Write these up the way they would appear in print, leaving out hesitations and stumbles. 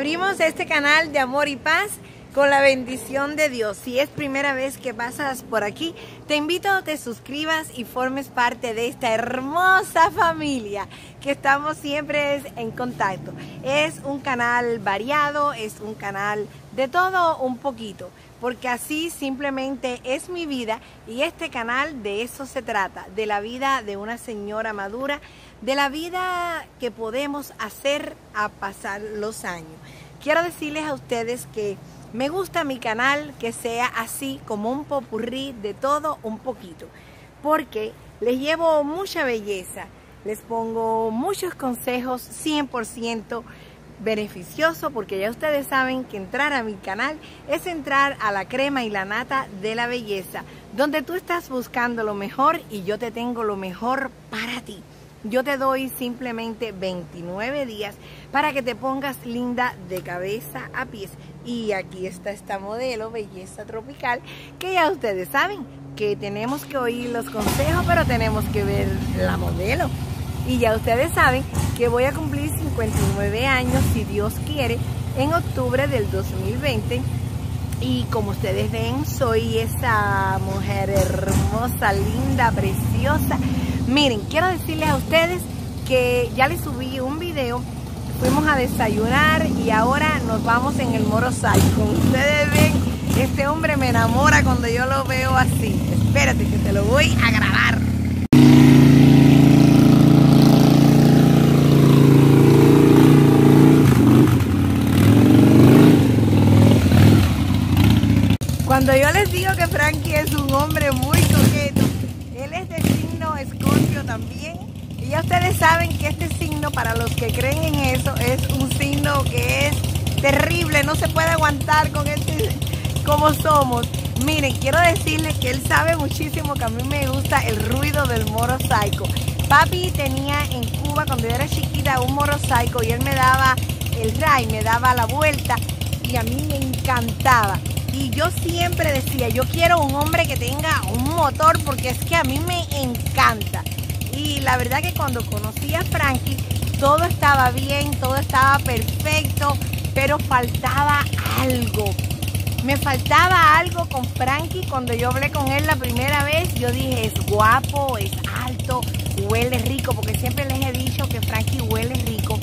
Abrimos este canal de amor y paz con la bendición de Dios. Si es primera vez que pasas por aquí, te invito a que te suscribas y formes parte de esta hermosa familia que estamos siempre en contacto. Es un canal variado, es un canal de todo un poquito, porque así simplemente es mi vida, y este canal de eso se trata, de la vida de una señora madura, de la vida que podemos hacer a pasar los años. Quiero decirles a ustedes que me gusta mi canal que sea así, como un popurrí de todo un poquito, porque les llevo mucha belleza, les pongo muchos consejos 100% beneficioso, porque ya ustedes saben que entrar a mi canal es entrar a la crema y la nata de la belleza, donde tú estás buscando lo mejor y yo te tengo lo mejor para ti. Yo te doy simplemente 29 días para que te pongas linda de cabeza a pies. Y aquí está esta modelo, Belleza Tropical, que ya ustedes saben que tenemos que oír los consejos, pero tenemos que ver la modelo. Y ya ustedes saben que voy a cumplir 59 años, si Dios quiere, en octubre del 2020. Y como ustedes ven, soy esa mujer hermosa, linda, preciosa. Miren, quiero decirles a ustedes que ya les subí un video, fuimos a desayunar y ahora nos vamos en el motorcycle. Como ustedes ven, este hombre me enamora cuando yo lo veo así. Espérate que te lo voy a grabar. Cuando yo les digo que Frankie es un hombre muy coqueto, él es de signo Escorpio también, y ya ustedes saben que este signo, para los que creen en eso, es un signo que es terrible, no se puede aguantar con este como somos. Miren, quiero decirles que él sabe muchísimo que a mí me gusta el ruido del motorcycle. Papi tenía en Cuba, cuando yo era chiquita, un motorcycle y él me daba el ride, me daba la vuelta y a mí me encantaba. Y yo siempre decía, yo quiero un hombre que tenga un motor, porque es que a mí me encanta. Y la verdad que cuando conocí a Frankie, todo estaba bien, todo estaba perfecto, pero faltaba algo. Me faltaba algo con Frankie. Cuando yo hablé con él la primera vez, yo dije, es guapo, es alto, huele rico, porque siempre les he dicho que Frankie huele rico.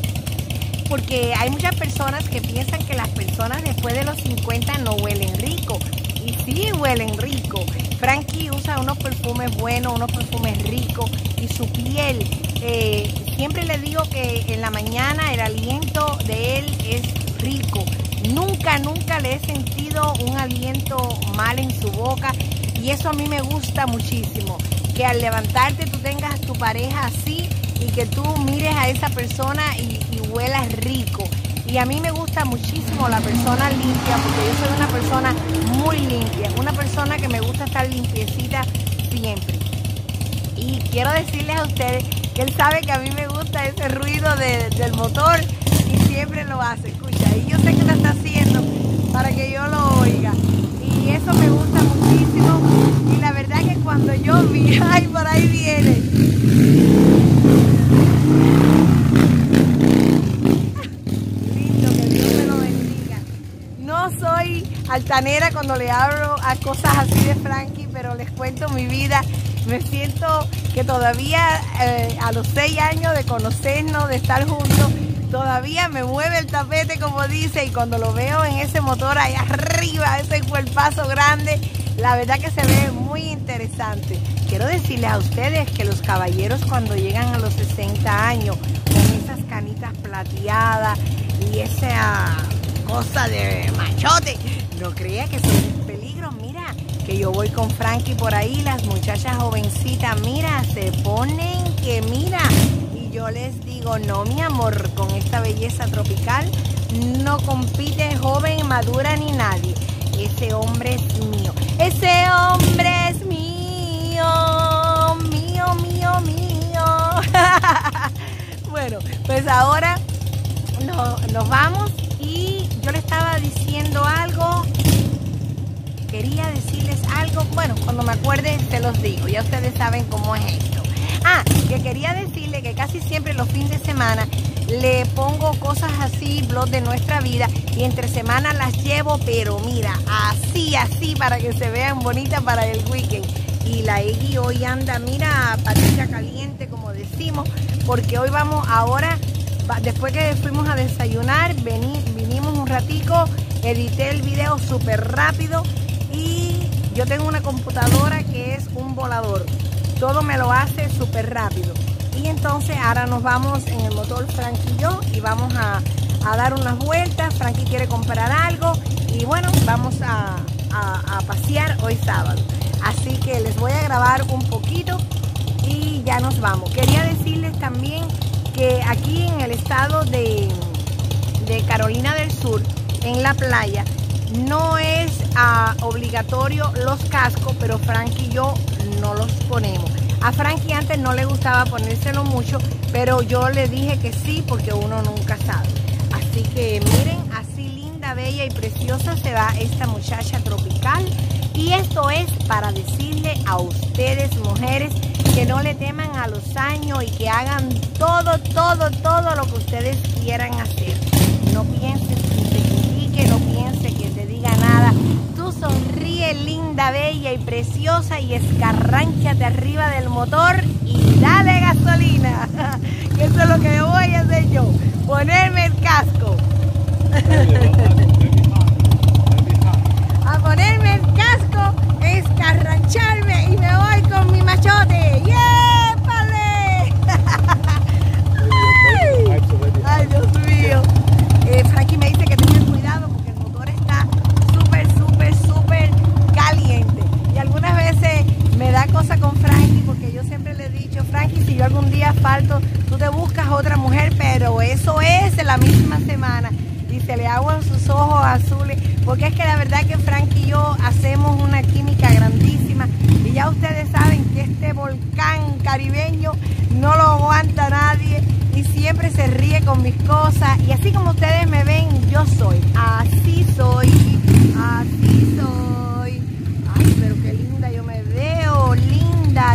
Porque hay muchas personas que piensan que las personas después de los 50 no huelen rico. Y sí huelen rico. Frankie usa unos perfumes buenos, unos perfumes ricos. Y su piel, siempre le digo que en la mañana el aliento de él es rico. Nunca le he sentido un aliento mal en su boca. Y eso a mí me gusta muchísimo. Que al levantarte tú tengas tu pareja así y que tú mires a esa persona y huelas rico. Y a mí me gusta muchísimo la persona limpia, porque yo soy una persona muy limpia, una persona que me gusta estar limpiecita siempre. Y quiero decirles a ustedes que él sabe que a mí me gusta ese ruido del motor y siempre lo hace. Escucha, y yo sé que lo está haciendo para que yo lo oiga. Y eso me gusta muchísimo. Y la verdad que cuando yo vi, ay, por ahí viene. No soy altanera cuando le hablo a cosas así de Frankie, pero les cuento mi vida. Me siento que todavía a los 6 años de conocernos, de estar juntos, todavía me mueve el tapete, como dice, y cuando lo veo en ese motor ahí arriba, ese cuerpazo grande, la verdad que se ve muy interesante. Quiero decirles a ustedes que los caballeros, cuando llegan a los 60 años, con esas canitas plateadas y esa cosa de machote, no crea que son un peligro. Mira, que yo voy con Frankie por ahí, las muchachas jovencitas, mira, se ponen que mira, y yo les digo, no mi amor, con esta belleza tropical no compite joven, madura ni nadie. Ese hombre es mío, ese hombre es mío, mío, mío, mío. Bueno, pues ahora nos vamos. Y yo le estaba diciendo algo, quería decirles algo, bueno, cuando me acuerde se los digo, ya ustedes saben cómo es esto. Que quería decirle que casi siempre los fines de semana le pongo cosas así, blogs de nuestra vida, y entre semana las llevo, pero mira, así, para que se vean bonitas para el weekend. Y la Eggy hoy anda, mira, patita caliente, como decimos, porque hoy vamos, ahora, después que fuimos a desayunar, vinimos un ratico, edité el video súper rápido, y yo tengo una computadora que es un volador, todo me lo hace súper rápido. Y entonces ahora nos vamos en el motor, Frankie y yo, y vamos a dar unas vueltas. Frankie quiere comprar algo y bueno, vamos a pasear hoy sábado. Así que les voy a grabar un poquito y ya nos vamos. Quería decirles también que aquí en el estado de Carolina del Sur, en la playa, no es obligatorio los cascos, pero Frankie y yo no los ponemos. A Frankie antes no le gustaba ponérselo mucho, pero yo le dije que sí, porque uno nunca sabe. Así que miren, así linda, bella y preciosa se va esta muchacha tropical. Y esto es para decirle a ustedes, mujeres, que no le teman a los años y que hagan todo lo que ustedes quieran hacer. No piensen que te critique, no piense que te diga nada. Tú sonríe, linda, bella y preciosa, y escarránchate arriba del motor y dale gasolina. Eso es lo que voy a hacer yo, ponerme el casco. A ponerme el casco, escarrancharme y me voy con mi machote. ¡Yépale! Ay, Dios mío. Frankie me dice que tenga cuidado porque el motor está súper caliente. Y algunas veces me da cosa con Frankie, porque yo siempre le he dicho, Frankie, si yo algún día falto, tú te buscas otra mujer, pero eso es en la misma semana. Y se le aguan sus ojos azules, porque es que la verdad que Frankie y yo hacemos una química grandísima, y ya ustedes saben que este volcán caribeño no lo aguanta nadie, y siempre se ríe con mis cosas, y así como ustedes me ven, yo soy, así soy. Ay, pero qué linda yo me veo, linda,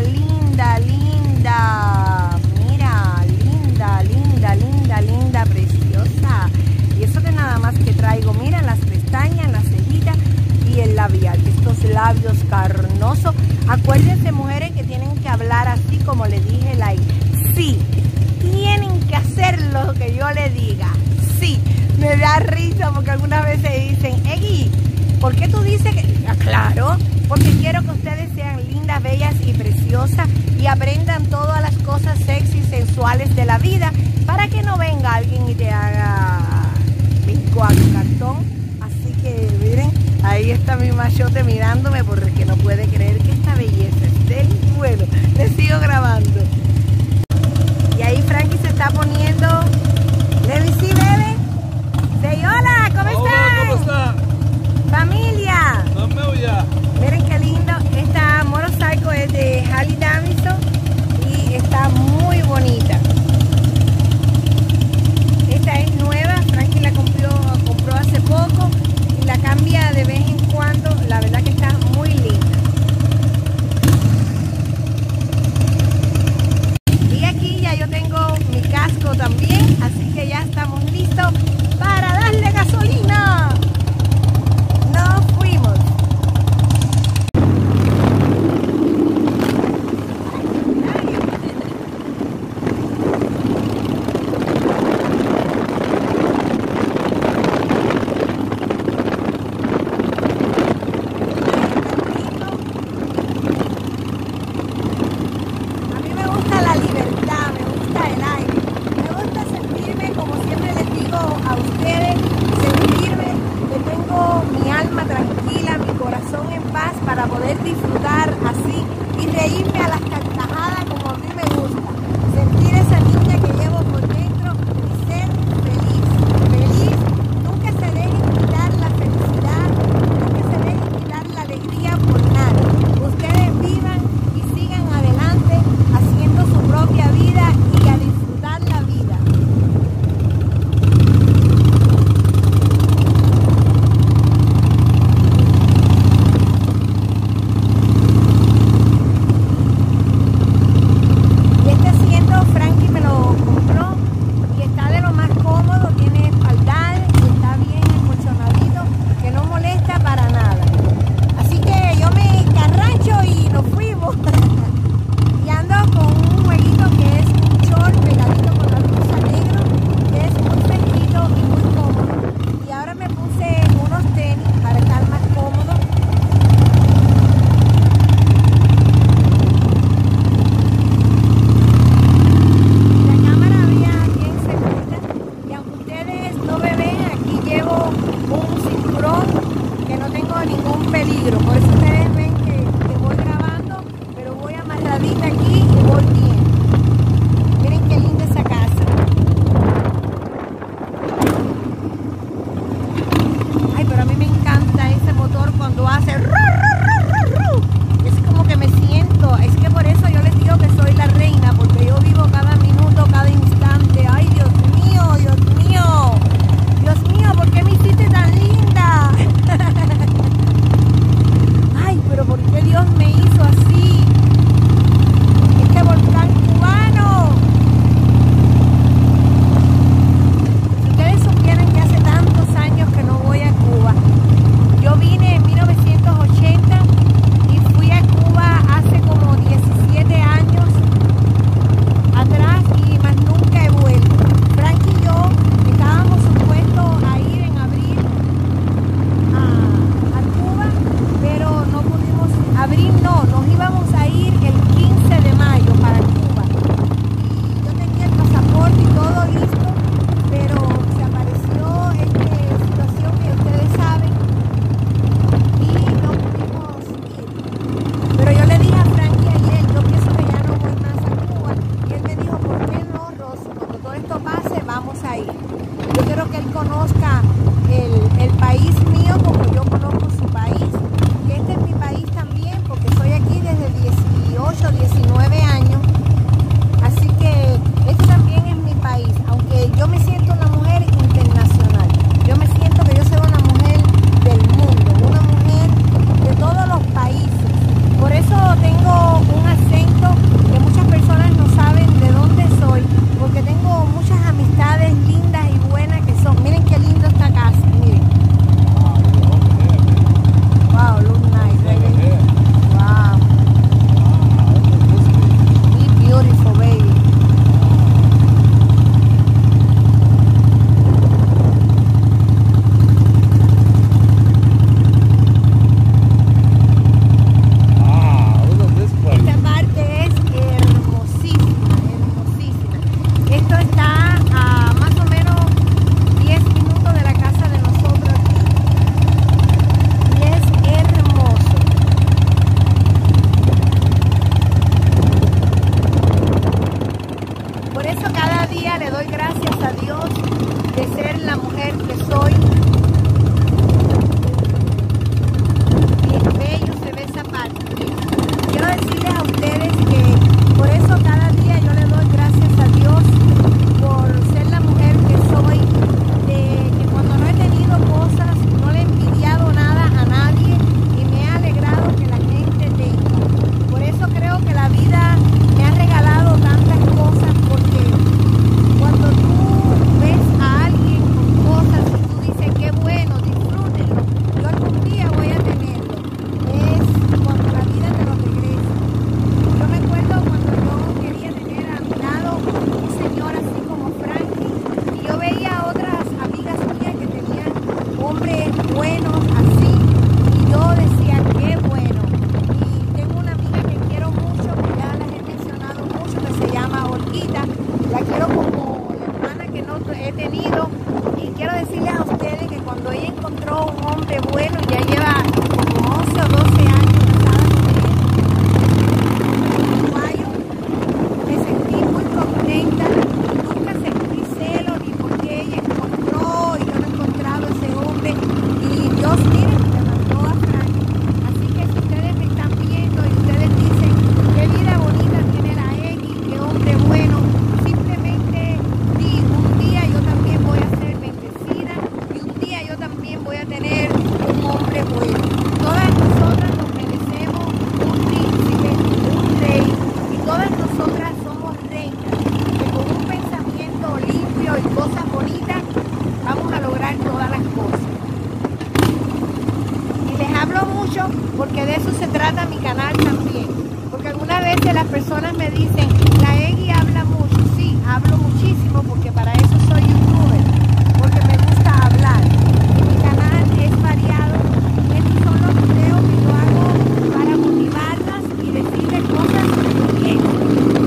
mira, preciosa. Y eso que nada más que traigo, mira, las pestañas, las cejitas y el labial, estos labios carnosos. Acuérdense, mujeres, que tienen que hablar así como le dije, sí, tienen que hacer lo que yo le diga, sí. Me da risa porque algunas veces dicen, Eggy, ¿por qué tú dices que...? Claro, porque quiero que ustedes sean lindas, bellas y preciosas y aprendan todas las cosas sexy y sensuales de la vida, para que no venga alguien y te haga cartón. Así que miren, ahí está mi machote mirándome porque no puede creer que esta belleza esté. Bueno, les sigo grabando. Y ahí Frankie se está poniendo. Let me see, bebé. Say hola, ¿cómo están? ¿Cómo está? Familia. No me oía. Miren qué lindo. Esta motorcycle es de Harley Davidson y está muy bonita. Esta es nueva, Frankie la compró hace poco y la cambia de vez en cuando. La verdad que está muy linda. Y aquí ya yo tengo mi casco también, así que ya estamos mujer que soy. Bien bello se ve esa parte. Quiero decirles a ustedes que por eso cada día yo le doy gracias a Dios por ser la mujer que soy, de que cuando no he tenido cosas, no le he envidiado nada a nadie y me he alegrado que la gente tenga. Por eso creo que la vida me ha regalado tantas cosas, porque cuando tú ves a alguien con cosas y tú dices qué bueno, disfrútenlo, yo algún día voy a tenerlo, es cuando la vida te lo regresa. Yo me acuerdo cuando yo quería tener a mi lado un señor así como Frankie, y yo veía a otras amigas mías que tenían hombres buenos así, y yo decía qué bueno. Y tengo una amiga que quiero mucho, que ya las he mencionado mucho, que se llama Olguita. La quiero como la hermana que no he tenido, y quiero decirles a ustedes que cuando ella encontró un hombre bueno, ya lleva como 11 o 12 años casada con él, uruguayo, me sentí muy contenta, nunca sentí celo ni porque ella encontró y yo no he encontrado ese hombre, y Dios, miren, me mandó a Frank. Así que si ustedes me están viendo y ustedes dicen qué vida bonita tiene la X, qué hombre bueno, simplemente di, un día yo también voy a ser bendecida y un día yo también voy a tener un hombre bueno. Todas nosotras nos merecemos un príncipe, un rey, y todas nosotras somos reinas, que con un pensamiento limpio y cosas bonitas vamos a lograr todas las cosas. Y les hablo mucho porque de eso se trata mi canal también. Porque algunas veces las personas me dicen, la Egui habla mucho. Sí, hablo muchísimo porque para eso soy youtuber, porque me gusta hablar. Mi canal es variado. Estos son los videos que yo hago para motivarlas y decirles cosas bien.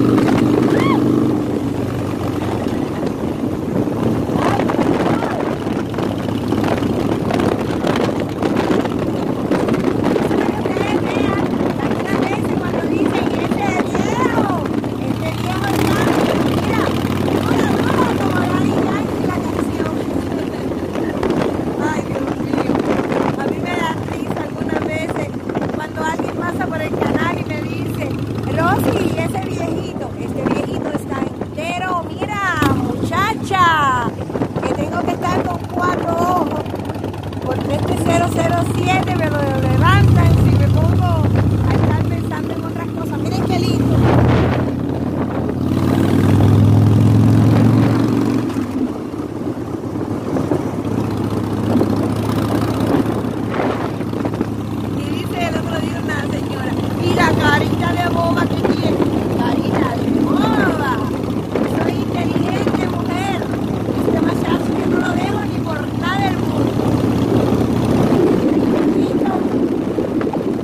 Que tengo que estar con 4 ojos, porque este 007 me lo levantan si me pongo a estar pensando en otras cosas. Miren qué lindo. Y dice el otro día una señora, mira carita de boba que tiene, carita de boba. Soy inteligente, mujer. Este machazo que no lo dejo ni por nada del mundo.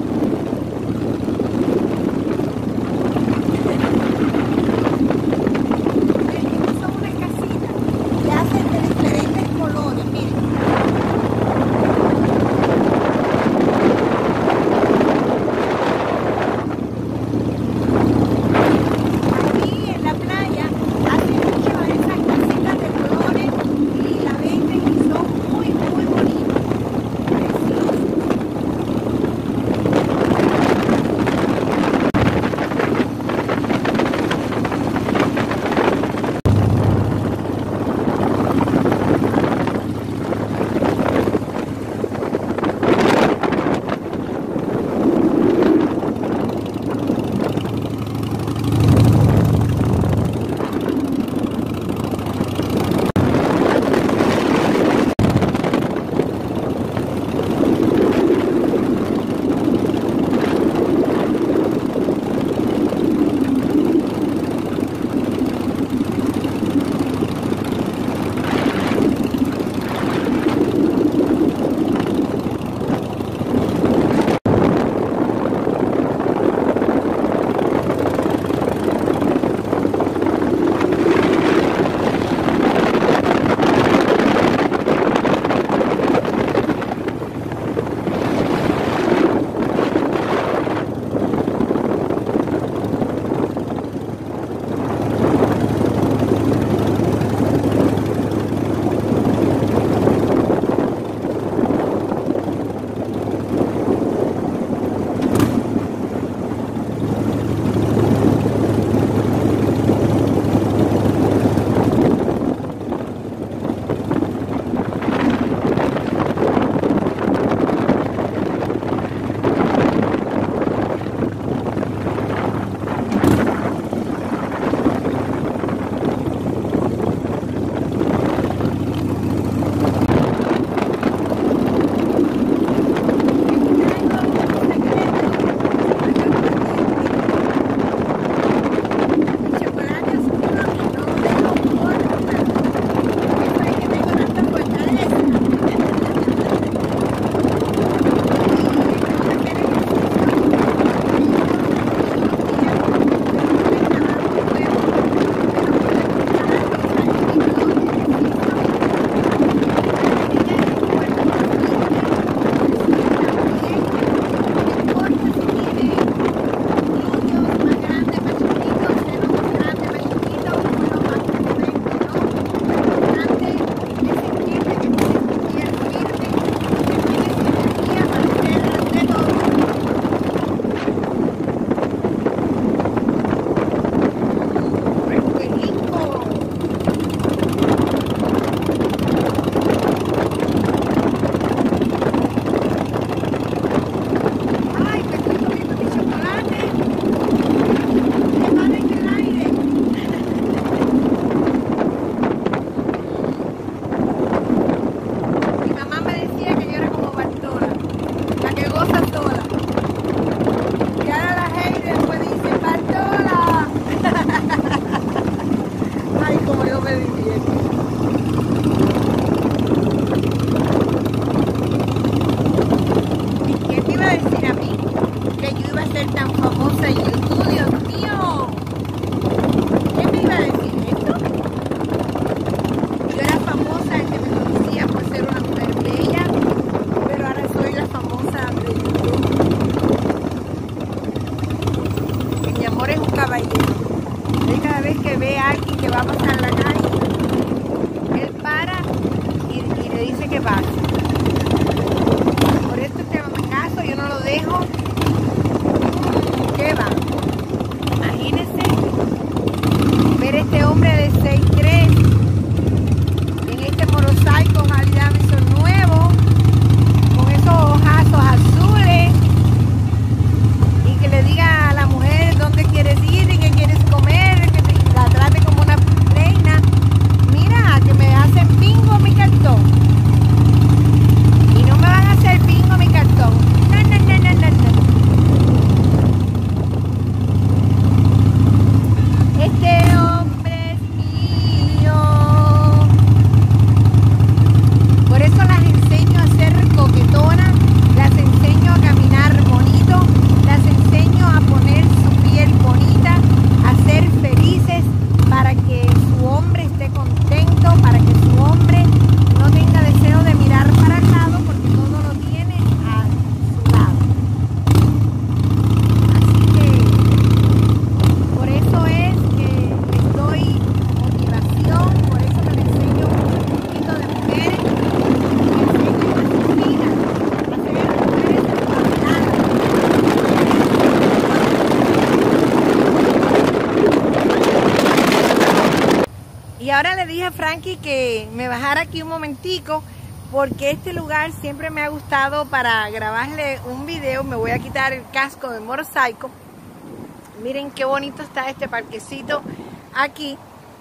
a Frankie que me bajara aquí un momentico, porque este lugar siempre me ha gustado para grabarle un video. Me voy a quitar el casco de motorcycle. Miren qué bonito está este parquecito aquí.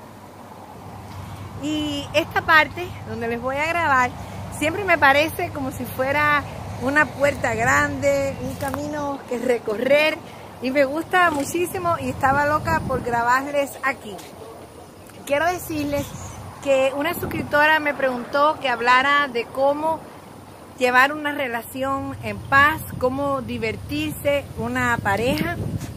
Y esta parte donde les voy a grabar siempre me parece como si fuera una puerta grande, un camino que recorrer, y me gusta muchísimo y estaba loca por grabarles aquí. Quiero decirles que una suscriptora me preguntó que hablara de cómo llevar una relación en paz, cómo divertirse una pareja,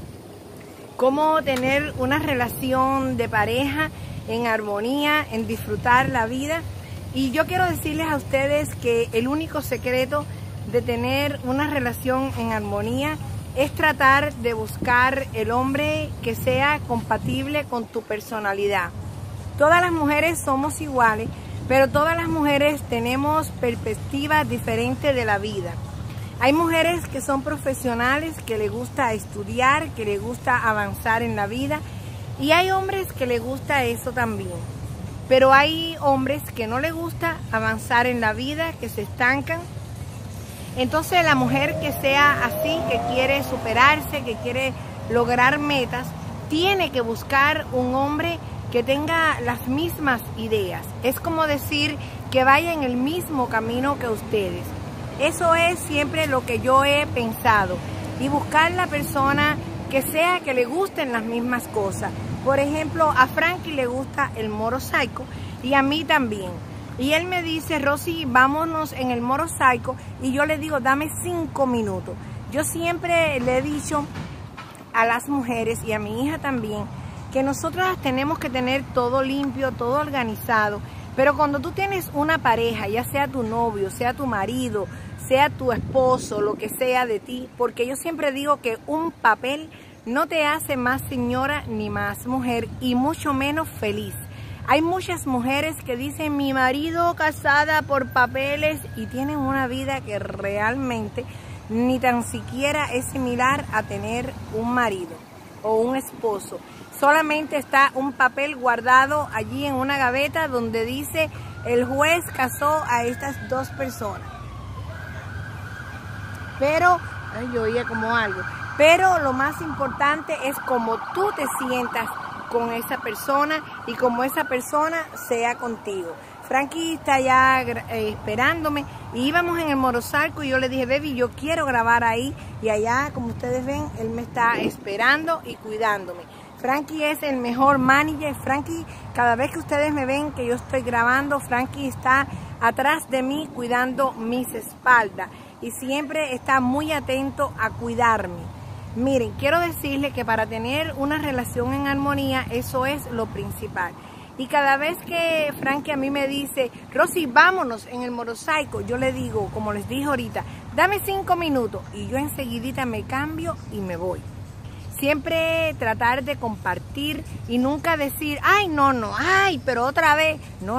cómo tener una relación de pareja en armonía, en disfrutar la vida. Y yo quiero decirles a ustedes que el único secreto de tener una relación en armonía es tratar de buscar el hombre que sea compatible con tu personalidad. Todas las mujeres somos iguales, pero todas las mujeres tenemos perspectivas diferentes de la vida. Hay mujeres que son profesionales, que les gusta estudiar, que les gusta avanzar en la vida, y hay hombres que les gusta eso también. Pero hay hombres que no les gusta avanzar en la vida, que se estancan. Entonces la mujer que sea así, que quiere superarse, que quiere lograr metas, tiene que buscar un hombre que tenga las mismas ideas. Es como decir que vaya en el mismo camino que ustedes. Eso es siempre lo que yo he pensado. Y buscar la persona que sea que le gusten las mismas cosas. Por ejemplo, a Frankie le gusta el motorcycle y a mí también. Y él me dice, Rosy, vámonos en el motorcycle. Y yo le digo, dame 5 minutos. Yo siempre le he dicho a las mujeres y a mi hija también, que nosotras tenemos que tener todo limpio, todo organizado. Pero cuando tú tienes una pareja, ya sea tu novio, sea tu marido, sea tu esposo, lo que sea de ti, porque yo siempre digo que un papel no te hace más señora ni más mujer, y mucho menos feliz. Hay muchas mujeres que dicen, mi marido casada por papeles, y tienen una vida que realmente ni tan siquiera es similar a tener un marido o un esposo. Solamente está un papel guardado allí en una gaveta donde dice, el juez casó a estas 2 personas. Pero, ay, yo oía como algo. Pero lo más importante es cómo tú te sientas con esa persona y cómo esa persona sea contigo. Frankie está ya esperándome y íbamos en el motorcycle y yo le dije, baby, yo quiero grabar ahí, y allá, como ustedes ven, él me está esperando y cuidándome. Frankie es el mejor manager. Frankie, cada vez que ustedes me ven que yo estoy grabando, Frankie está atrás de mí cuidando mis espaldas y siempre está muy atento a cuidarme. Miren, quiero decirles que para tener una relación en armonía, eso es lo principal. Y cada vez que Frankie a mí me dice, Rosy, vámonos en el motorcycle, yo le digo, como les dije ahorita, dame 5 minutos, y yo enseguidita me cambio y me voy. Siempre tratar de compartir y nunca decir, ay, no, ay, pero otra vez. No.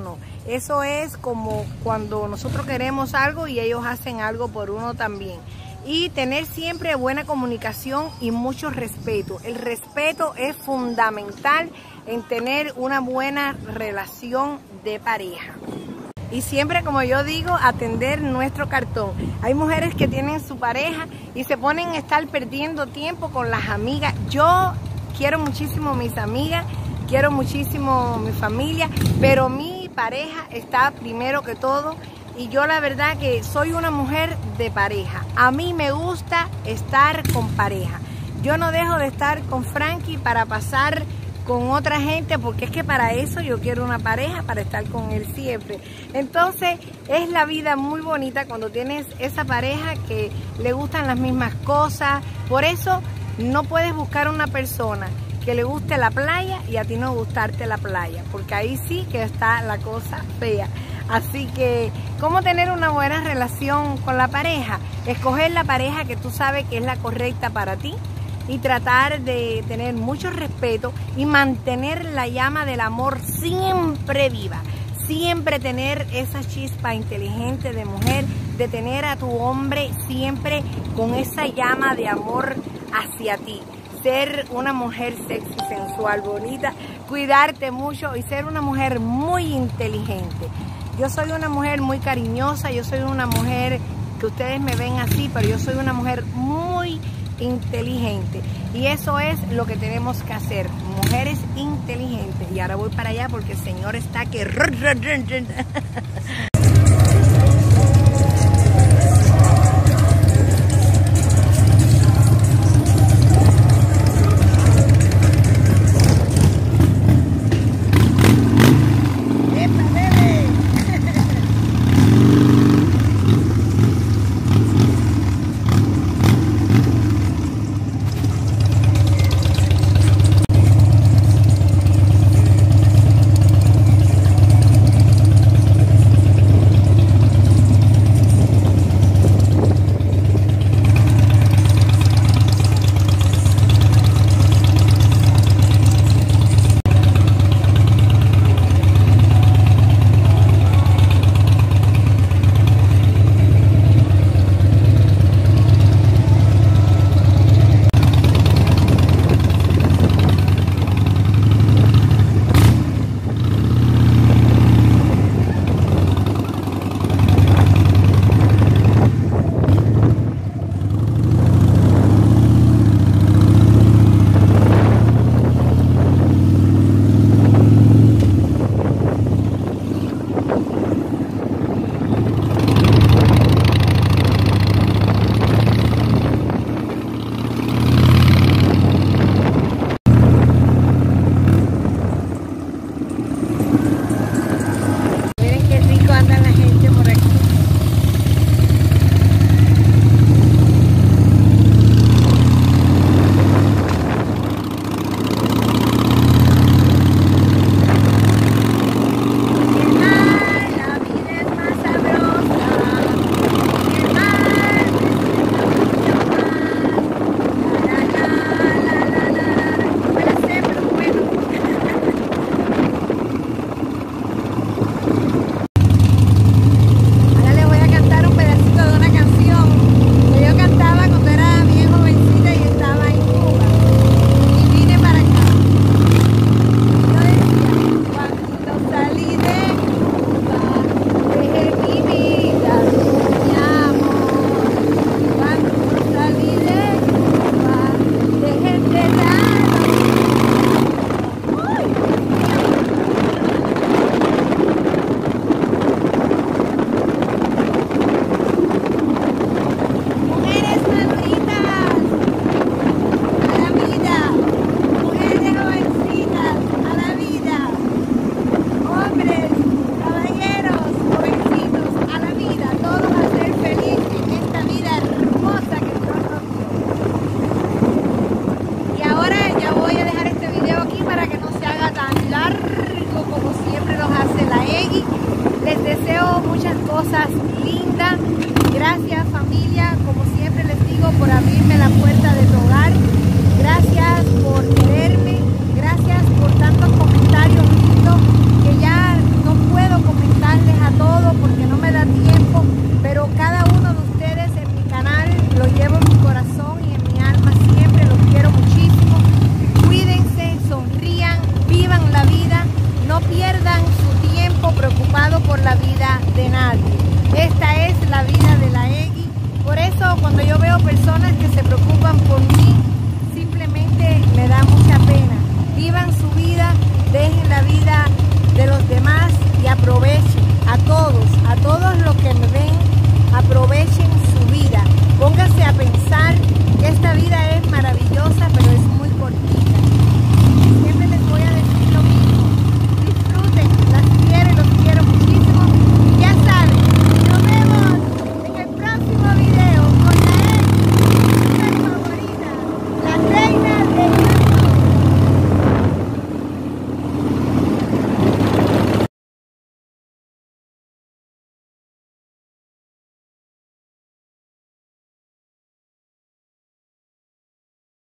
Eso es como cuando nosotros queremos algo y ellos hacen algo por uno también. Y tener siempre buena comunicación y mucho respeto. El respeto es fundamental en tener una buena relación de pareja. Y siempre, como yo digo, atender nuestro cartón. Hay mujeres que tienen su pareja y se ponen a estar perdiendo tiempo con las amigas. Yo quiero muchísimo mis amigas, quiero muchísimo mi familia, pero mi pareja está primero que todo. Y yo la verdad que soy una mujer de pareja. A mí me gusta estar con pareja. Yo no dejo de estar con Frankie para pasar con otra gente, porque es que para eso yo quiero una pareja, para estar con él siempre. Entonces es la vida muy bonita cuando tienes esa pareja que le gustan las mismas cosas. Por eso no puedes buscar una persona que le guste la playa y a ti no gustarte la playa, porque ahí sí que está la cosa fea. Así que, ¿cómo tener una buena relación con la pareja? Escoger la pareja que tú sabes que es la correcta para ti, y tratar de tener mucho respeto y mantener la llama del amor siempre viva. Siempre tener esa chispa inteligente de mujer, de tener a tu hombre siempre con esa llama de amor hacia ti. ser una mujer sexy, sensual, bonita, cuidarte mucho y ser una mujer muy inteligente. Yo soy una mujer muy cariñosa, yo soy una mujer que ustedes me ven así, pero yo soy una mujer muy inteligente. Y eso es lo que tenemos que hacer, mujeres inteligentes. Y ahora voy para allá porque el Señor está que... Les deseo muchas cosas lindas. Gracias, familia, como siempre les digo, por abrirme la puerta de tu hogar. Gracias por quererme. Gracias por tantos comentarios lindos que ya no puedo comentarles a todos porque no me da tiempo. Pero cada uno de ustedes en mi canal lo llevo en mi corazón y en mi alma siempre. Los quiero muchísimo. Cuídense, sonrían, vivan la vida. No pierdan su tiempo preocupado por la vida de nadie. Esta es la vida de la Egui. Por eso cuando yo veo personas que se preocupan por mí, simplemente me da mucha pena. Vivan su vida, dejen la vida de los demás